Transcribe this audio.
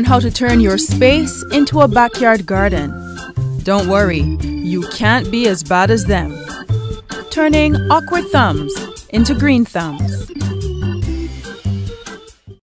Learn how to turn your space into a backyard garden. Don't worry, you can't be as bad as them. Turning awkward thumbs into green thumbs.